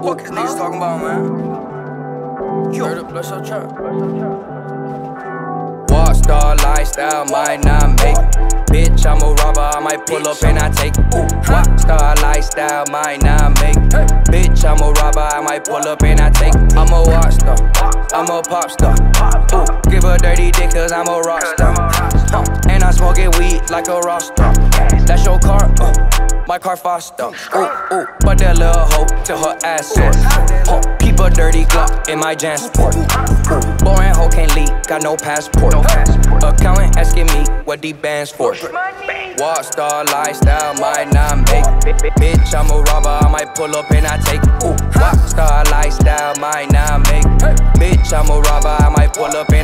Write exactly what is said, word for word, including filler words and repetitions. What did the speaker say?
Fuck his niggas talking about, man. You heard it, bless your trap. Walk star lifestyle, might not make. Bitch, I'm a robber, I might pull up and I take. Ooh, rock star lifestyle, might not make. Bitch, I'm a robber, I might pull up and I take. I'm a rock star, I'm a pop star. Ooh, give a dirty dick cause I'm a rock star. Uh, and I'm smoking weed like a rock star. That's your car, uh, my car faster. Ooh, ooh, but that little hoe to her ass sore. Uh, keep a dirty Glock in my Jansport. Ooh, boring hoe can't leak, got no passport. Accountant asking me what the band's for. Walk star lifestyle, might not make. Bitch, I'm a robber, I might pull up and I take. Ooh, rock star lifestyle, might not make. Bitch, I'm a robber, I might pull up and